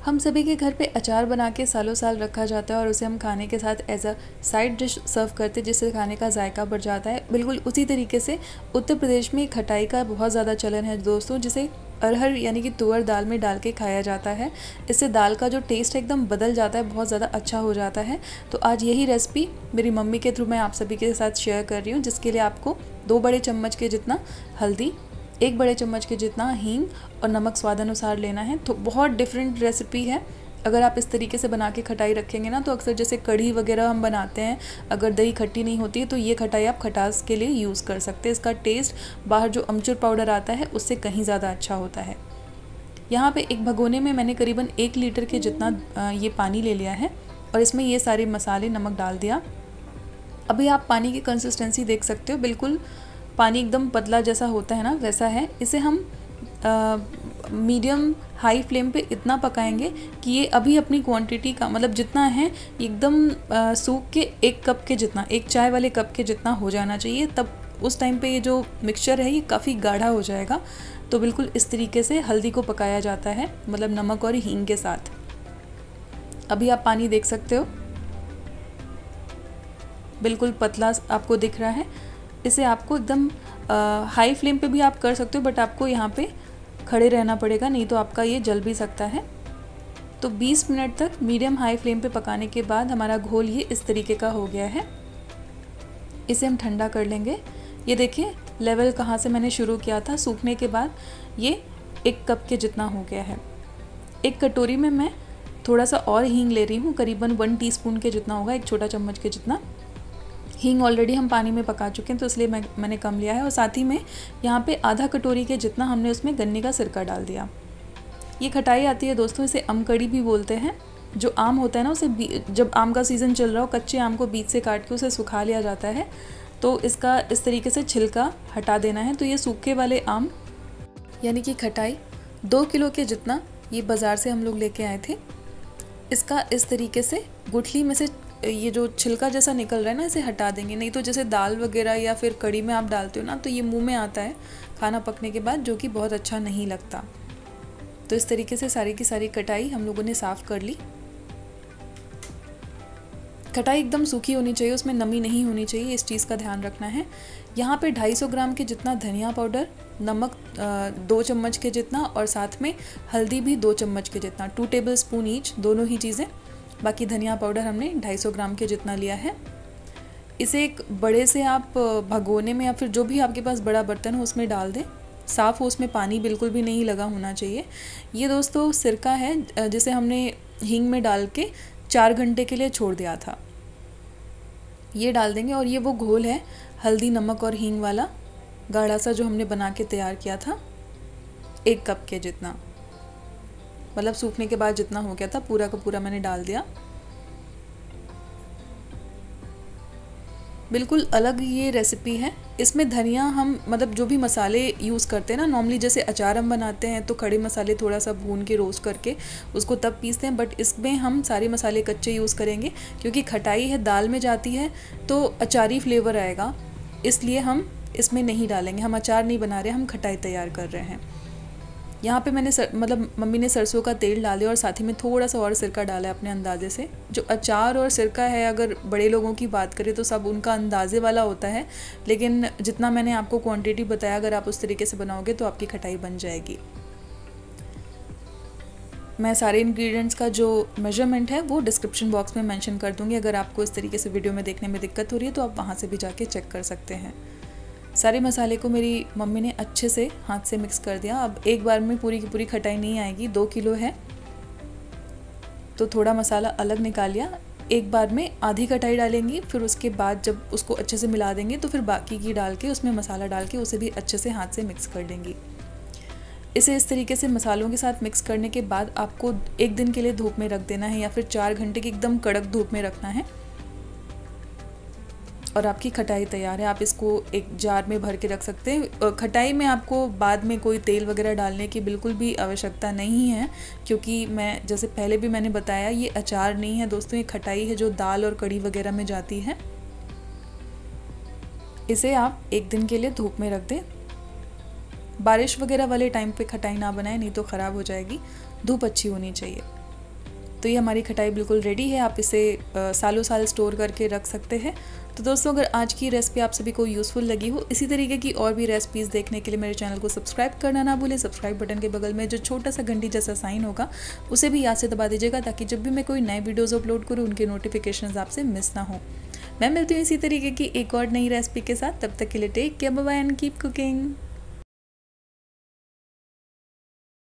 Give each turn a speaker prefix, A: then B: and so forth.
A: हम सभी के घर पे अचार बना के सालों साल रखा जाता है और उसे हम खाने के साथ as a side dish serve करते हैं, जिससे खाने का जायका बढ़ जाता है। बिल्कुल उसी तरीके से उत्तर प्रदेश में खटाई का बहुत ज़्यादा चलन है दोस्तों, जिसे अरहर यानी कि तुअर दाल में डाल के खाया जाता है। इससे दाल का जो टेस्ट है एकदम बदल जाता है, बहुत ज़्यादा अच्छा हो जाता है। तो आज यही रेसिपी मेरी मम्मी के थ्रू मैं आप सभी के साथ शेयर कर रही हूँ, जिसके लिए आपको 2 बड़े चम्मच के जितना हल्दी, 1 बड़े चम्मच के जितना हींग और नमक स्वाद अनुसार लेना है। तो बहुत डिफरेंट रेसिपी है। अगर आप इस तरीके से बना के खटाई रखेंगे ना, तो अक्सर जैसे कढ़ी वगैरह हम बनाते हैं, अगर दही खट्टी नहीं होती है तो ये खटाई आप खटास के लिए यूज़ कर सकते हैं। इसका टेस्ट बाहर जो अमचूर पाउडर आता है उससे कहीं ज़्यादा अच्छा होता है। यहाँ पे एक भगोने में मैंने करीबन 1 लीटर के जितना ये पानी ले लिया है और इसमें ये सारे मसाले, नमक डाल दिया। अभी आप पानी की कंसिस्टेंसी देख सकते हो, बिल्कुल पानी एकदम पतला जैसा होता है ना, वैसा है। इसे हम मीडियम हाई फ्लेम पे इतना पकाएंगे कि ये अभी अपनी क्वांटिटी का मतलब जितना है एकदम सूख के 1 कप के जितना, 1 चाय वाले कप के जितना हो जाना चाहिए। तब उस टाइम पे ये जो मिक्सचर है ये काफ़ी गाढ़ा हो जाएगा। तो बिल्कुल इस तरीके से हल्दी को पकाया जाता है, मतलब नमक और हींग के साथ। अभी आप पानी देख सकते हो, बिल्कुल पतला आपको दिख रहा है। इसे आपको एकदम हाई फ्लेम पे भी आप कर सकते हो, बट आपको यहाँ पे खड़े रहना पड़ेगा, नहीं तो आपका ये जल भी सकता है। तो 20 मिनट तक मीडियम हाई फ्लेम पे पकाने के बाद हमारा घोल ये इस तरीके का हो गया है। इसे हम ठंडा कर लेंगे। ये देखिए लेवल कहाँ से मैंने शुरू किया था, सूखने के बाद ये 1 कप के जितना हो गया है। एक कटोरी में मैं थोड़ा सा और हींग ले रही हूँ, करीबन 1 टीस्पून के जितना होगा, 1 छोटा चम्मच के जितना। हींग ऑलरेडी हम पानी में पका चुके हैं तो इसलिए मैंने कम लिया है। और साथ ही में यहाँ पे आधा कटोरी के जितना हमने उसमें गन्ने का सिरका डाल दिया। ये खटाई आती है दोस्तों, इसे अमकड़ी भी बोलते हैं। जो आम होता है ना, उसे जब आम का सीज़न चल रहा हो, कच्चे आम को बीज से काट के उसे सुखा लिया जाता है। तो इसका इस तरीके से छिलका हटा देना है। तो ये सूखे वाले आम यानी कि खटाई 2 किलो के जितना ये बाज़ार से हम लोग लेके आए थे। इसका इस तरीके से गुठली में से ये जो छिलका जैसा निकल रहा है ना, इसे हटा देंगे। नहीं तो जैसे दाल वगैरह या फिर कढ़ी में आप डालते हो ना, तो ये मुंह में आता है खाना पकने के बाद, जो कि बहुत अच्छा नहीं लगता। तो इस तरीके से सारी की सारी कटाई हम लोगों ने साफ़ कर ली। खटाई एकदम सूखी होनी चाहिए, उसमें नमी नहीं होनी चाहिए, इस चीज़ का ध्यान रखना है। यहाँ पे 250 ग्राम के जितना धनिया पाउडर, नमक 2 चम्मच के जितना और साथ में हल्दी भी 2 चम्मच के जितना, 2 टेबल स्पून ईच, दोनों ही चीज़ें। बाकी धनिया पाउडर हमने 250 ग्राम के जितना लिया है। इसे एक बड़े से आप भगोने में या फिर जो भी आपके पास बड़ा बर्तन हो उसमें डाल दें, साफ़ हो, उसमें पानी बिल्कुल भी नहीं लगा होना चाहिए। ये दोस्तों सिरका है जिसे हमने हींग में डाल के 4 घंटे के लिए छोड़ दिया था। ये डाल देंगे और ये वो घोल है हल्दी, नमक और हींग वाला गाढ़ा सा, जो हमने बना के तैयार किया था 1 कप के जितना, मतलब सूखने के बाद जितना हो गया था पूरा का पूरा मैंने डाल दिया। बिल्कुल अलग ये रेसिपी है। इसमें धनिया हम मतलब जो भी मसाले यूज़ करते हैं ना, नॉर्मली जैसे अचार हम बनाते हैं तो खड़े मसाले थोड़ा सा भून के रोस्ट करके उसको तब पीसते हैं, बट इसमें हम सारे मसाले कच्चे यूज़ करेंगे क्योंकि खटाई है, दाल में जाती है तो अचारी फ्लेवर आएगा, इसलिए हम इसमें नहीं डालेंगे। हम अचार नहीं बना रहे, हम खटाई तैयार कर रहे हैं। यहाँ पे मैंने मतलब मम्मी ने सरसों का तेल डाले और साथ ही में थोड़ा सा और सिरका डाला है अपने अंदाजे से। जो अचार और सिरका है, अगर बड़े लोगों की बात करें तो सब उनका अंदाजे वाला होता है, लेकिन जितना मैंने आपको क्वांटिटी बताया, अगर आप उस तरीके से बनाओगे तो आपकी खटाई बन जाएगी। मैं सारे इंग्रेडिएंट्स का जो मेजरमेंट है वो डिस्क्रिप्शन बॉक्स में मेंशन कर दूँगी। अगर आपको इस तरीके से वीडियो में देखने में दिक्कत हो रही है तो आप वहाँ से भी जाके चेक कर सकते हैं। सारे मसाले को मेरी मम्मी ने अच्छे से हाथ से मिक्स कर दिया। अब एक बार में पूरी की पूरी खटाई नहीं आएगी, 2 किलो है तो थोड़ा मसाला अलग निकाल लिया। एक बार में आधी खटाई डालेंगी, फिर उसके बाद जब उसको अच्छे से मिला देंगे तो फिर बाकी की डाल के उसमें मसाला डाल के उसे भी अच्छे से हाथ से मिक्स कर देंगी। इसे इस तरीके से मसालों के साथ मिक्स करने के बाद आपको 1 दिन के लिए धूप में रख देना है या फिर 4 घंटे की एकदम कड़क धूप में रखना है और आपकी खटाई तैयार है। आप इसको एक जार में भर के रख सकते हैं। खटाई में आपको बाद में कोई तेल वगैरह डालने की बिल्कुल भी आवश्यकता नहीं है, क्योंकि मैं जैसे पहले भी मैंने बताया, ये अचार नहीं है दोस्तों, ये खटाई है जो दाल और कढ़ी वगैरह में जाती है। इसे आप 1 दिन के लिए धूप में रख दें। बारिश वगैरह वाले टाइम पे खटाई ना बनाएं, नहीं तो ख़राब हो जाएगी। धूप अच्छी होनी चाहिए। तो ये हमारी खटाई बिल्कुल रेडी है, आप इसे सालों साल स्टोर करके रख सकते हैं। तो दोस्तों, अगर आज की रेसिपी आप सभी को यूज़फुल लगी हो, इसी तरीके की और भी रेसिपीज़ देखने के लिए मेरे चैनल को सब्सक्राइब करना ना भूलें। सब्सक्राइब बटन के बगल में जो छोटा सा घंटी जैसा साइन होगा उसे भी याद से दबा दीजिएगा, ताकि जब भी मैं कोई नए वीडियोज़ अपलोड करूँ उनके नोटिफिकेशन आपसे मिस ना हो। मैं मिलती हूँ इसी तरीके की एक और नई रेसिपी के साथ, तब तक के लिए take care, bye bye and keep cooking.